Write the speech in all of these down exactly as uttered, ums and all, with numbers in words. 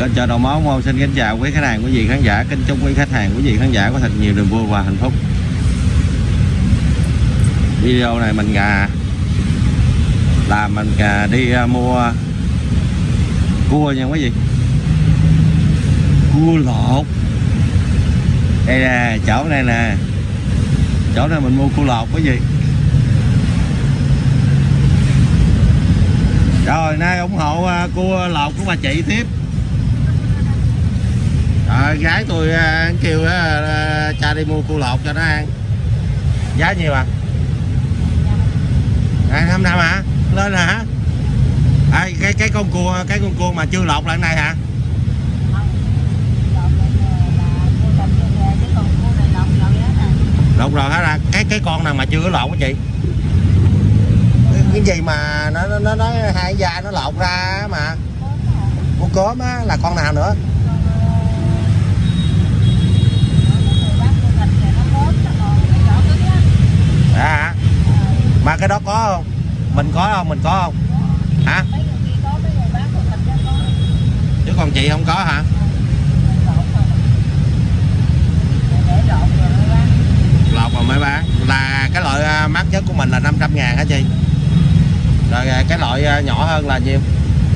Kênh Chợ Đầu Mối Mô xin kính chào quý khách hàng, quý vị khán giả, kính chúc quý khách hàng, quý vị khán giả có thật nhiều niềm vui và hạnh phúc. Video này mình gà là mình gà đi uh, mua cua nha quý vị, cua lột. Đây nè, chỗ này nè, chỗ này mình mua cua lột quý vị. Rồi nay ủng hộ uh, cua lột của bà chị tiếp. Rồi gái tôi uh, kêu uh, cha đi mua cua lột cho nó ăn. Giá nhiêu à? hai trăm năm hả? Lên hả? À, cái cái con cua cái con cua mà chưa lột lại này hả? Lột rồi hả? Là cái cái con nào mà chưa có lột hả chị? Cái, cái gì mà nó nó nó, nó hai da nó lột ra mà. Cua cốm á là con nào nữa? À, mà cái đó có không? Mình có không? Mình có không? Hả? Chứ còn chị không có hả? Lột mà mới bán. Là cái loại mắc nhất của mình là năm trăm ngàn hả chị? Rồi cái loại nhỏ hơn là nhiêu?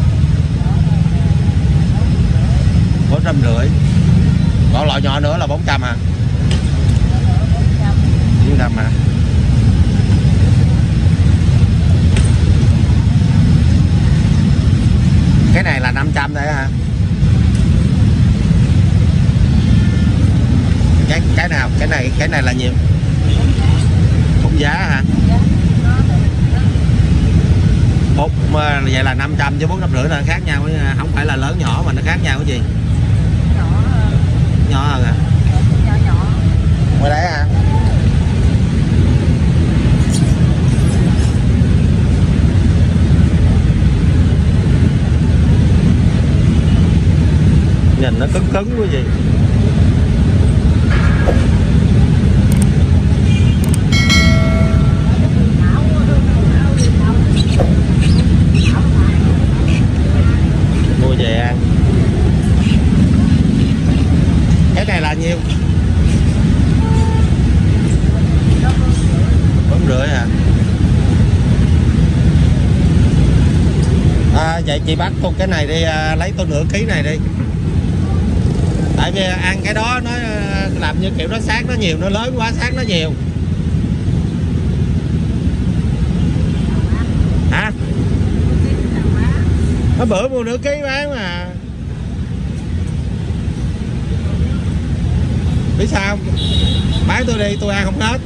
bốn trăm rưỡi. Còn loại nhỏ nữa là bốn trăm hả? bốn trăm hả? Cái này là năm trăm đấy hả? Cái cái nào? Cái này cái này là nhiều. Không giá hả? Một vậy là năm trăm với bốn trăm rưỡi là khác nhau, không phải là lớn nhỏ mà nó khác nhau cái gì? Nhỏ hơn hả? Nhỏ nhỏ. Ngoài đấy hả? Nhìn nó cứng cứng quá gì. Mua về ăn. Cái này là nhiêu? Bốn rưỡi hả? À, vậy chị bắt tôi cái này đi, à, lấy tôi nửa ký này đi. Tại vì ăn cái đó nó làm như kiểu nó xác nó nhiều, nó lớn quá, xác nó nhiều. Hả? Nó bữa mua nửa ký bán mà. Biết sao không? Bán tôi đi, tôi ăn không hết.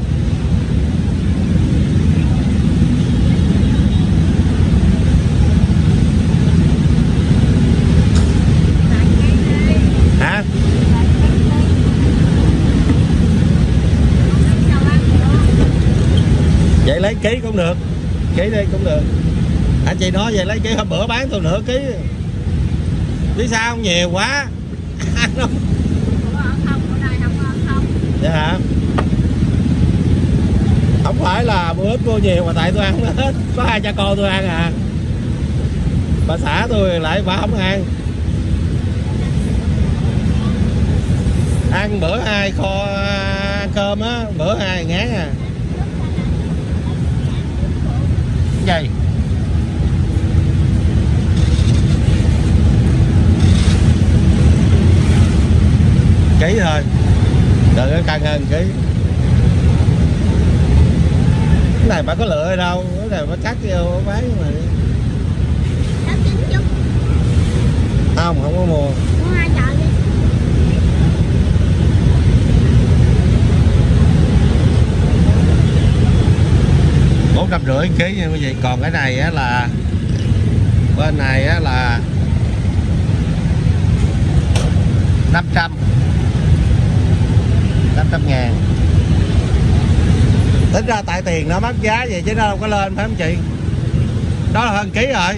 Hả? Vậy lấy ký cũng được. Ký đi cũng được. Anh chị nói vậy lấy ký, hôm bữa bán tôi nửa ký. Biết sao không? Nhiều quá. Ăn không? Dạ hả? Không phải là mua ít mua nhiều mà tại tôi ăn hết. Có hai cha con tôi ăn à. Bà xã tôi lại bà không ăn. Ăn bữa hai kho ăn cơm á, bữa hai ngán à. Cái gì? Ký thôi. Đừng có căng hơn ký. Cái này bà có lựa hay đâu, cái này bà cắt vô bán mà. Không, không có mua. Bốn trăm rưỡi ký nha quý vị. Còn cái này á là bên này á là năm trăm năm trăm ngàn. Tính ra tại tiền nó mắc giá vậy chứ nó đâu có lên, phải không chị? Đó là hơn ký rồi.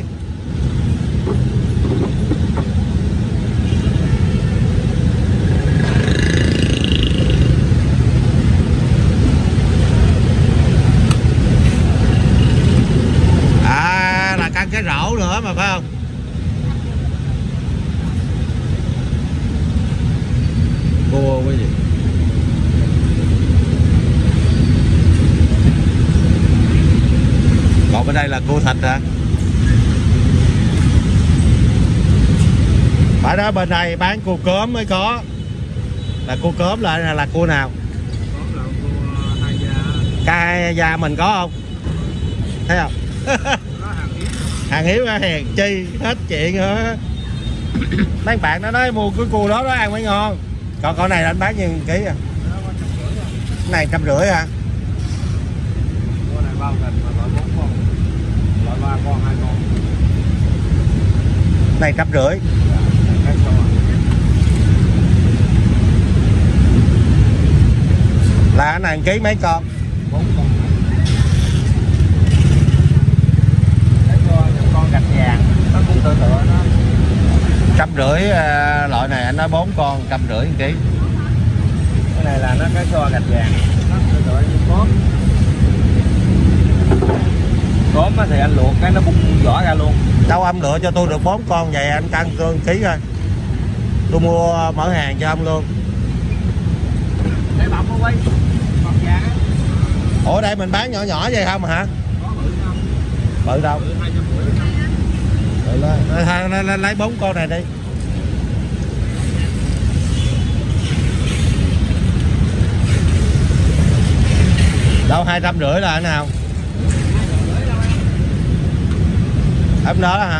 À, là căng cái rổ nữa mà phải không? Còn bên đây là cua thịt hả? Phải đó, bên này bán cua cớm mới có. Là cua cớm là là, là cua nào? Cớm là cua hai da. Ca hai da mình có không? Thấy không? Có hàng hiếm. Hàng hiếm hèn chi hết chuyện nữa. Mấy bạn nó nói mua cái cua đó nó ăn mới ngon. Còn con này anh bán nhiêu ký à? Cái này trăm rưỡi à? Cua này bao thịt mà loại bốn con, loại ba con, hai con. Này trăm rưỡi. Cái to. Là cái này ký mấy con? Bốn con. Cái to con gạch vàng nó cũng tự tựa nó. Trăm rưỡi à, loại này anh nói bốn con trăm rưỡi một ký. Cái này là nó cái to gạch vàng nó tự tựa như cốm. Cốm thì anh luộc cái nó bung vỏ ra luôn. Đâu ông lựa cho tôi được bốn con vậy anh cân cân ký thôi. Tôi mua mở hàng cho ông luôn. Để bọc nó quay. Bọc vàng á. Ủa đây mình bán nhỏ nhỏ vậy không hả? Có bự không? Bự đâu? Bự hai trăm rưỡi. Bự lên. Lấy, lấy, lấy bốn con này đi. Đâu hai trăm rưỡi là cái nào? Ấm đó hả?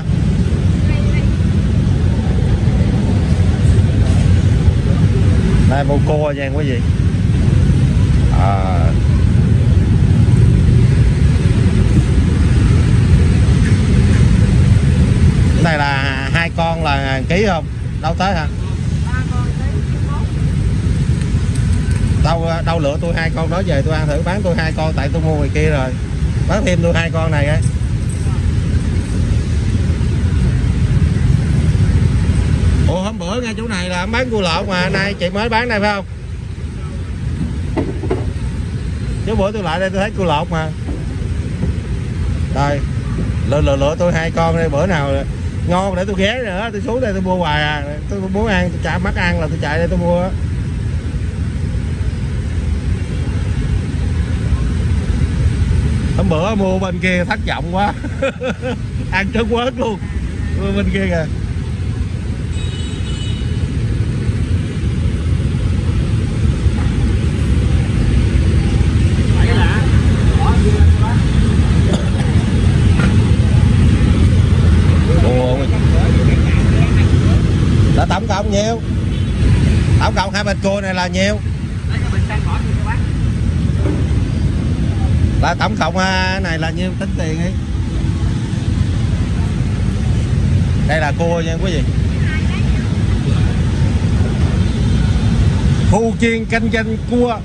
Đây mua cua nha quý vị. À. Cái này là hai con là ký không? Đâu tới hả? Đâu đâu lựa tôi hai con đó về tôi ăn thử, bán tôi hai con tại tôi mua ngoài kia rồi. Bán thêm tôi hai con này ấy. Ủa hôm bữa ngay chỗ này là bán cua lộn mà nay chị mới bán đây phải không? Chứ bữa tôi lại đây tôi thấy cua lộn mà. Rồi lựa lựa lựa tôi hai con đây, bữa nào ngon để tôi ghé nữa, tôi xuống đây tôi mua hoài à. Tôi muốn ăn, tôi chạy mắc ăn là tôi chạy đây tôi mua. Hôm bữa mua bên kia thất vọng quá. Ăn trớn quớt luôn. Mua bên kia kìa. Là tổng cộng nhiêu? Tổng cộng hai bịch cua này là nhiêu? Là tổng cộng này là nhiêu, tính tiền đi. Đây là cua nha quý vị. Khu chuyên kinh doanh cua.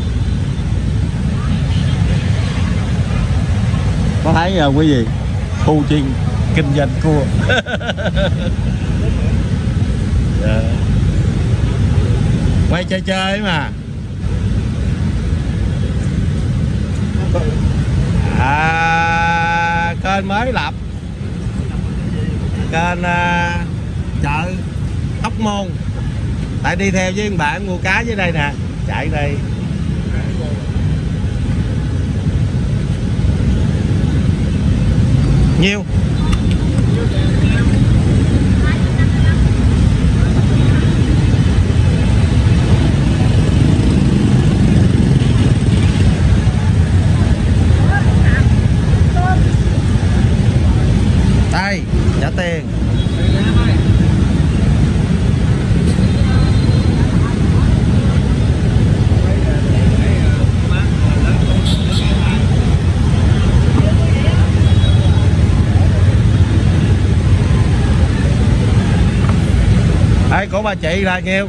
Có thấy không quý vị? Khu chuyên kinh doanh cua. Yeah. Quay chơi chơi mà. À, kênh mới lập. Kênh à, chợ Hóc Môn. Tại đi theo với bạn mua cá dưới đây nè. Chạy đây. Nhiêu? Đây, trả tiền. Đây của bà chị là nhiêu?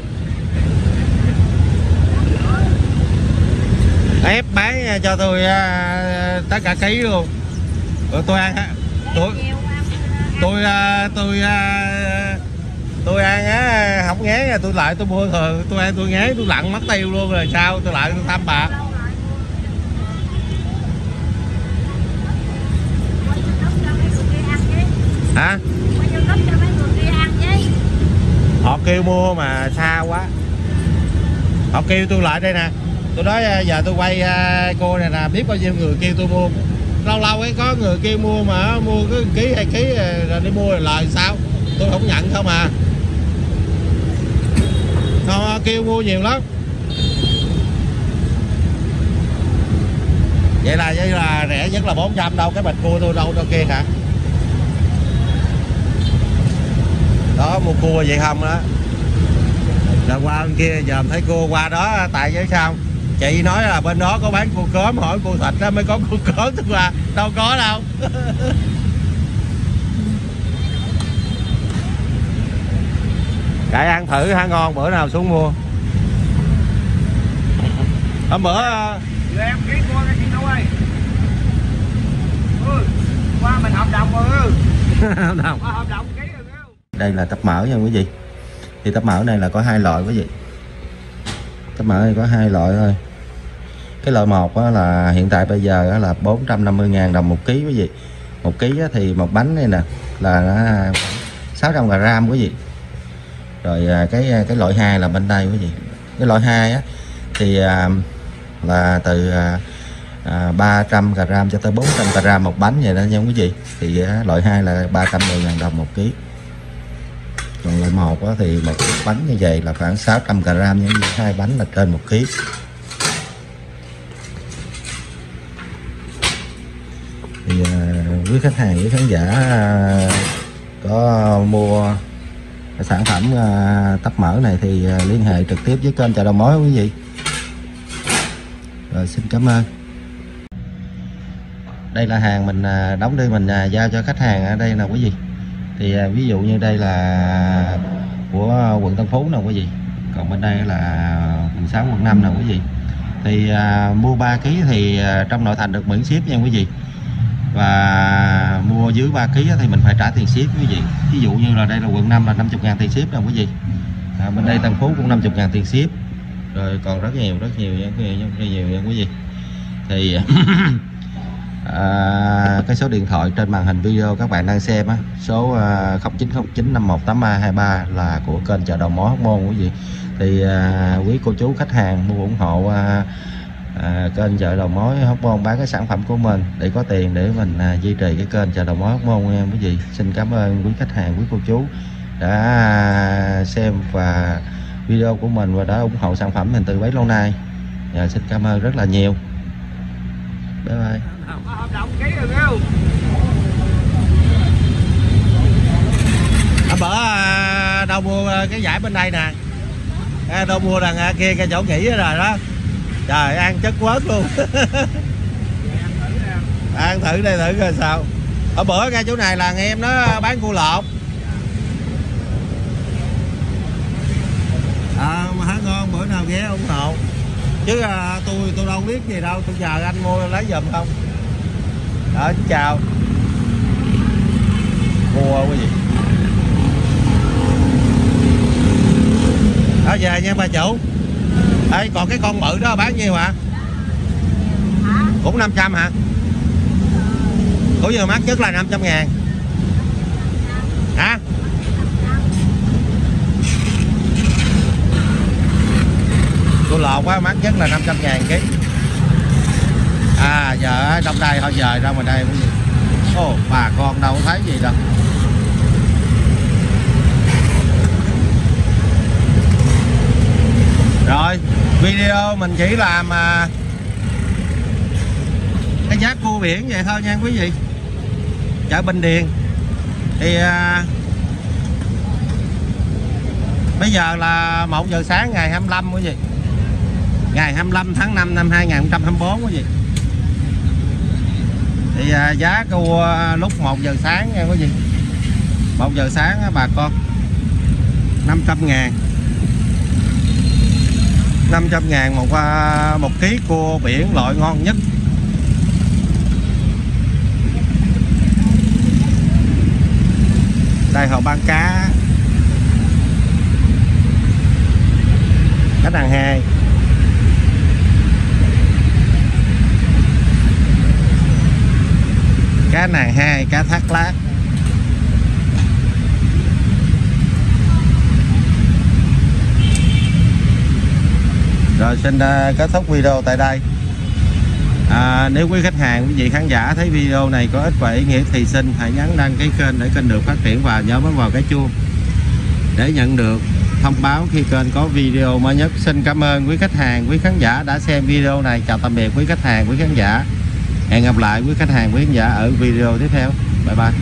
Ép bán cho tôi uh, tất cả ký luôn. Rồi tôi ăn tôi tôi tôi tôi ăn á không ngán, tôi lại tôi mua thường tôi ăn tôi ngán tôi lặn mất tiêu luôn rồi sao tôi lại tôi thăm bà. Hả? Họ kêu mua mà xa quá. Họ kêu tôi lại đây nè. Tôi nói giờ tôi quay cô này nè, biết bao nhiêu người kêu tôi mua. lâu lâu ấy có người kia mua mà mua cái ký hai ký rồi đi mua lời sao tôi không nhận không à. Nó kêu mua nhiều lắm. Vậy là vậy là rẻ nhất là bốn trăm đâu, cái bịch cua tôi đâu đâu kia hả? Đó mua cua vậy không đó. Rồi qua bên kia giờ thấy cua qua đó tại với sao? Chị nói là bên đó có bán cua cớm, hỏi cua thịt đó mới có cua cớm tức là đâu có đâu. Cải ăn thử hả, ngon, bữa nào xuống mua. Hôm bữa em ký cua cái chị đâu ơi. Ừ, qua mình hợp đồng rồi. Hợp đồng. Hợp đồng ký rồi. Đây là tắp mỡ nha quý vị. Thì tắp mỡ này là có hai loại quý vị. Tắp mỡ này có hai loại thôi. Cái loại một là hiện tại bây giờ là bốn trăm năm mươi ngàn đồng một ký quý vị. Một ký thì một bánh này nè là sáu trăm gram quý vị. Rồi cái cái loại hai là bên đây quý vị. Cái loại hai á thì là từ à, ba trăm gram cho tới bốn trăm gram một bánh vậy đó nha quý vị. Thì loại hai là ba trăm mười ngàn đồng một ký. Còn loại một thì một bánh như vậy là khoảng sáu trăm gram, nhưng hai bánh là trên một ký. Thì à, quý khách hàng, quý khán giả à, có mua sản phẩm à, tắp mỡ này thì à, liên hệ trực tiếp với kênh Chợ Đầu Mối quý vị. Rồi xin cảm ơn. Đây là hàng mình à, đóng đi mình à, giao cho khách hàng ở đây nè quý vị. Thì à, ví dụ như đây là của quận Tân Phú nè quý vị, còn bên đây là quận sáu, quận năm nè quý vị. Thì à, mua ba ký thì à, trong nội thành được miễn ship nha quý vị. Và mua dưới ba ký thì mình phải trả tiền ship quý vị. Ví dụ như là đây là quận năm là năm mươi ngàn tiền ship nè quý vị. À, bên đây Tân Phú cũng năm mươi ngàn tiền ship. Rồi còn rất nhiều rất nhiều nha quý vị, rất nhiều nha quý vị. Thì à, cái số điện thoại trên màn hình video các bạn đang xem á, số à, không chín không chín năm một tám ba hai ba là của kênh Chợ Đầu Mối Hóc Môn quý vị. Thì à, quý cô chú khách hàng mua ủng hộ à, à, kênh Chợ Đầu Mối Hóc Môn bán cái sản phẩm của mình để có tiền để mình à, duy trì cái kênh Chợ Đầu Mối Hóc Môn nha quý vị. Xin cảm ơn quý khách hàng, quý cô chú đã xem và video của mình và đã ủng hộ sản phẩm mình từ bấy lâu nay. Và xin cảm ơn rất là nhiều. Bye bye. Hợp đồng ký rồi không? Hôm bữa à, đâu mua cái giải bên đây nè, à, đâu mua đằng à, kia cái chỗ nghỉ rồi đó. Trời, ăn chất quớt luôn. Ăn thử đây thử coi sao. Ở bữa ngay chỗ này là nghe em nó bán cua lột. À, mà hả ngon, bữa nào ghé ủng hộ. Chứ à, tôi tôi đâu biết gì đâu, tôi chờ anh mua lấy giùm không. Đó, chào. Mua cái gì? Đó về nha bà chủ. Ê, còn cái con bự đó bán nhiêu hả? Cũng năm trăm hả? Của vừa mắc nhất là năm trăm ngàn. Hả? Tôi lột quá, mắc nhất là năm trăm ngàn ký. À giờ ở trong đây thôi, dời ra ngoài đây cái gì? Ồ, bà con đâu thấy gì đâu. Rồi, video mình chỉ làm à, cái giá cua biển vậy thôi nha quý vị. Chợ Bình Điền. Thì à, bây giờ là một giờ sáng ngày hai mươi lăm quý vị. Ngày hai mươi lăm tháng năm năm hai nghìn không trăm hai mươi bốn quý vị. Thì à, giá cua lúc một giờ sáng nha quý vị. một giờ sáng á, bà con năm trăm ngàn. năm trăm ngàn một một ký cua biển loại ngon nhất. Đây họ bán cá. Cá đằng hai. Cá nàng hai, cá thác lát. Rồi xin uh, kết thúc video tại đây. À, nếu quý khách hàng, quý vị khán giả thấy video này có ích và ý nghĩa thì xin hãy nhấn đăng ký kênh để kênh được phát triển và nhớ bấm vào cái chuông để nhận được thông báo khi kênh có video mới nhất. Xin cảm ơn quý khách hàng, quý khán giả đã xem video này. Chào tạm biệt quý khách hàng, quý khán giả. Hẹn gặp lại quý khách hàng, quý khán giả ở video tiếp theo. Bye bye.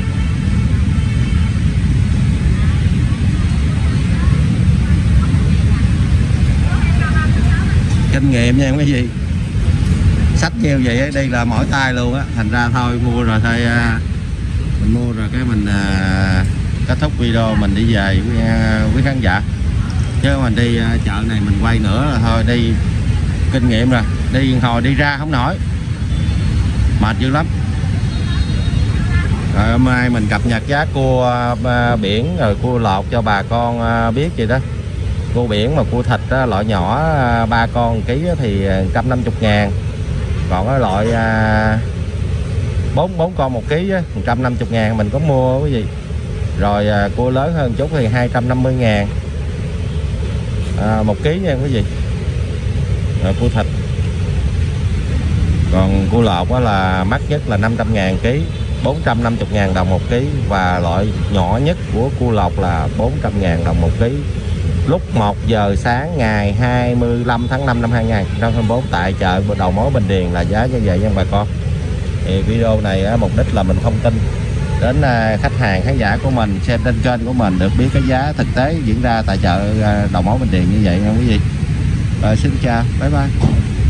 Kinh nghiệm nha quý vị, sách nhiều vậy đây là mỏi tay luôn á, thành ra thôi mua rồi thôi, mình mua rồi cái mình à, kết thúc video mình đi về quý, quý khán giả, chứ mình đi chợ này mình quay nữa là thôi đi kinh nghiệm rồi, đi hồi đi ra không nổi, mệt dữ lắm. Rồi hôm nay mình cập nhật giá cua biển rồi cua lọt cho bà con biết gì đó. Cua biển mà cua thịt đó, loại nhỏ ba con ký thì một trăm năm mươi ngàn, còn cái loại bốn bốn con một ký một trăm năm mươi ngàn mình có mua cái gì. Rồi cua lớn hơn chút thì hai trăm năm mươi ngàn à, một ký nha quý vị. Rồi cua thịt, còn cua lọt đó là mắc nhất là năm trăm ngàn ký, bốn trăm năm mươi ngàn đồng một ký, và loại nhỏ nhất của cua lọt là bốn trăm ngàn đồng một ký. Lúc một giờ sáng ngày hai mươi lăm tháng năm năm hai nghìn không trăm hai mươi tư tại chợ đầu mối Bình Điền là giá như vậy nha bà con. Thì video này mục đích là mình thông tin đến khách hàng khán giả của mình xem trên kênh của mình được biết cái giá thực tế diễn ra tại chợ đầu mối Bình Điền như vậy nha quý vị. Rồi xin chào, bye bye.